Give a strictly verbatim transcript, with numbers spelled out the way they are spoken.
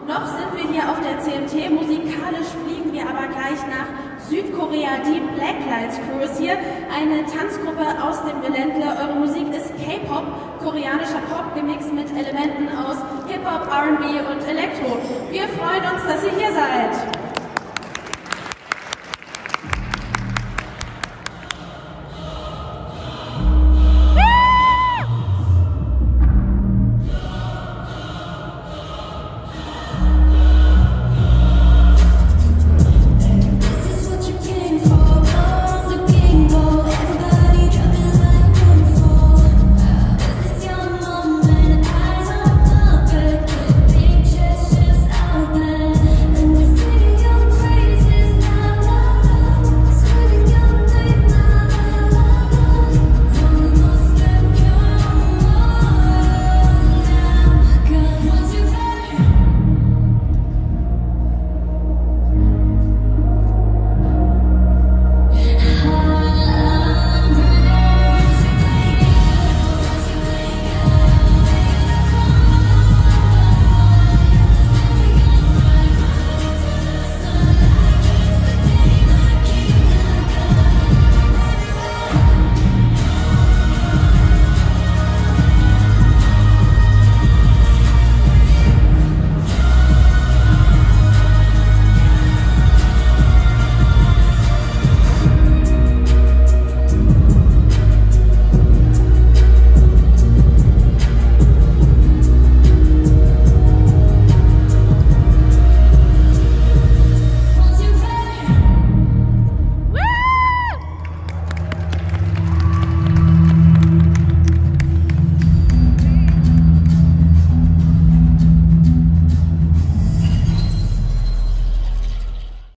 Noch sind wir hier auf der C M T, musikalisch fliegen wir aber gleich nach Südkorea. Die BlackLights Crew ist hier, eine Tanzgruppe aus dem Gelände. Eure Musik ist K-Pop, koreanischer Pop gemixt mit Elementen aus Hip-Hop, R und B und Elektro. Wir freuen uns, dass ihr hier seid.